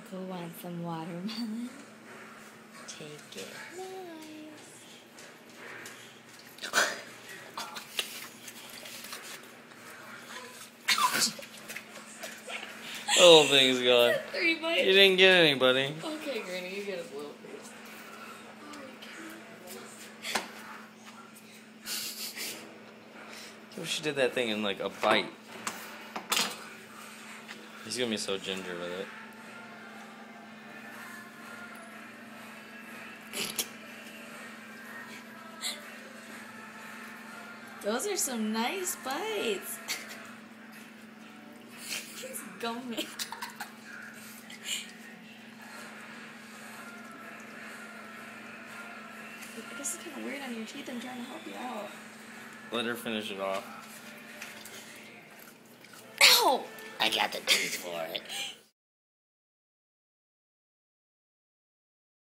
Coco wants some watermelon. Take it. Nice. The whole thing's gone. 3 bites. You didn't get anybody. Okay, Granny, you get a little piece. What if she did that thing in like a bite? He's gonna be so ginger with it. Those are some nice bites. He's gumming. This is kind of weird on your teeth. I'm trying to help you out. Let her finish it off. Ow! I got the teeth for it.